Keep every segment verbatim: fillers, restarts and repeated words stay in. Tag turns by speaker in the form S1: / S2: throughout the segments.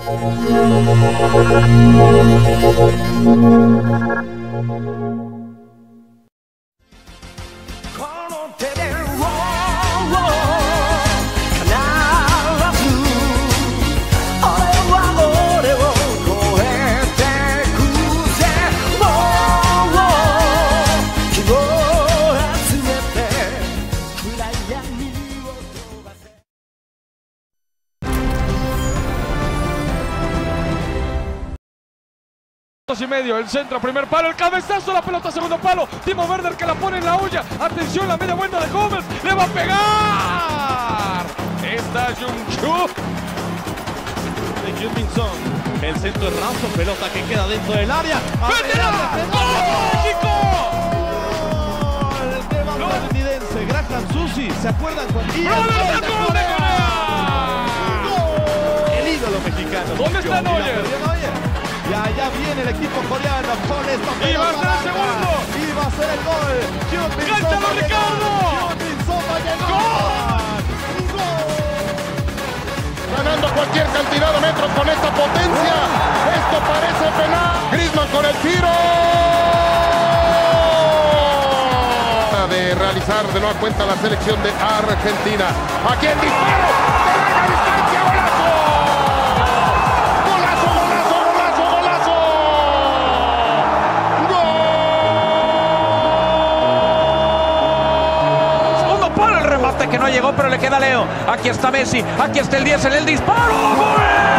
S1: Y medio, el centro, primer palo, el cabezazo, la pelota, segundo palo, Timo Werner que la pone en la olla, atención, la media vuelta de Gómez, le va a pegar, está Jung-Chu,
S2: de Jung-Min-Son, el centro es raso, pelota que queda dentro del área,
S1: ¡Vendrá! ¡Gol! ¡México!
S2: El tema estadounidense, Graham Susi, ¿se acuerdan cuando
S1: ¡Gol de Corea!
S2: El ídolo mexicano.
S1: ¿Dónde está Neuer?
S2: Y allá viene el equipo coreano con esta pelota.
S1: Y va a ser el segundo.
S2: Y va a ser el gol.
S1: ¡Cántalo, Ricardo!
S3: ¡Gol! Ganando cualquier cantidad de metros con esta potencia. Esto parece penal. Griezmann con el tiro. De realizar de nueva cuenta la selección de Argentina. Aquí el disparo. De larga distancia. ¡Golazo!
S4: Que no llegó, pero le queda Leo. Aquí está Messi, aquí está el diez en el disparo. ¡Gol!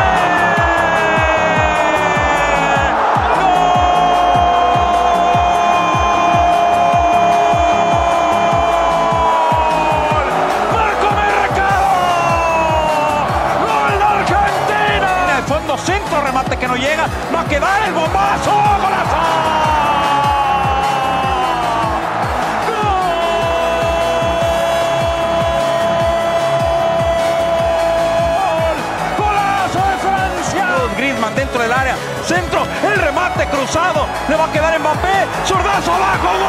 S4: ¡Marco Mercado! ¡Gol de Argentina! En el fondo centro, remate que no llega. Va a quedar el bombazo. ¡Golazo! Griezmann dentro del área, centro, el remate cruzado, le va a quedar Mbappé, zurdazo abajo, gol.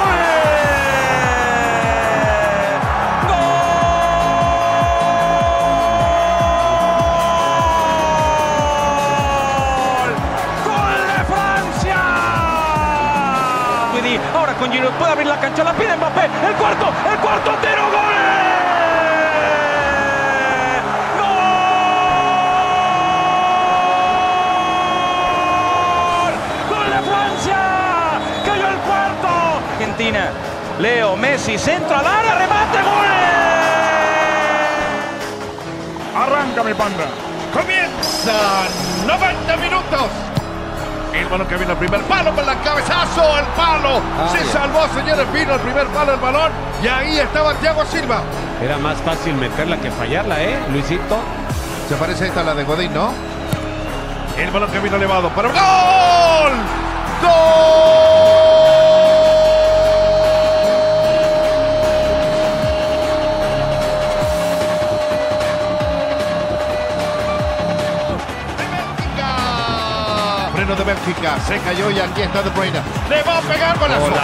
S4: ¡Gol! ¡Gol de Francia! Ahora con Giroud puede abrir la cancha, la pide Mbappé, el cuarto, el cuarto tiro, gol. Argentina, Leo, Messi, centro al área, remate, gol.
S5: Arranca mi panda.
S3: Comienzan noventa minutos. El balón que vino al primer palo con la cabezazo, el palo. Ah, se yeah. salvó, señores, vino el primer palo el balón y ahí estaba Thiago Silva.
S6: Era más fácil meterla que fallarla, ¿eh, Luisito?
S3: Se parece esta a la de Godín, ¿no? El balón que vino elevado para ¡gol! ¡Gol! De Bélgica, se cayó y aquí está De Bruyne. Le va a pegar golazo. ¡Gol!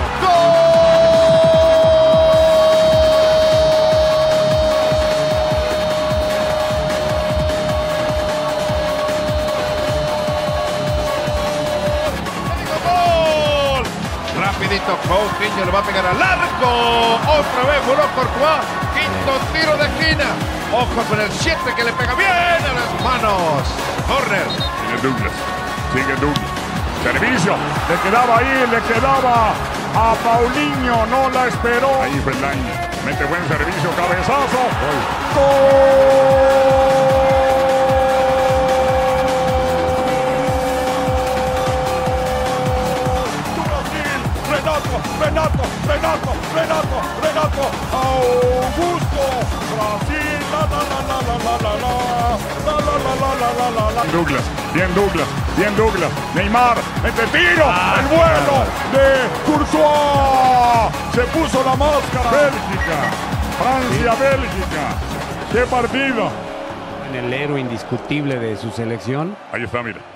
S3: ¡Gol! Rapidito, Coutinho le va a pegar al arco. Otra vez voló Courtois. Quinto tiro de esquina. Ojo con el siete que le pega bien a las manos. Corner.
S5: Sigue Douglas. Sigue Douglas. Servicio. Le quedaba ahí, le quedaba a Paulinho. No la esperó. Ahí Fellaini. Mete buen servicio. Cabezazo. Gol. ¡Gol! Renato, Renato, Renato, Renato, Renato, Augusto, Brasil, la la la la la la la la la la la la la la. Douglas, bien Douglas, bien Douglas, Neymar, mete tiro, ah, el vuelo de Courtois, se puso la máscara. Bélgica, Francia, Bélgica, qué partido.
S6: En el héroe indiscutible de su selección.
S5: Ahí está, mira.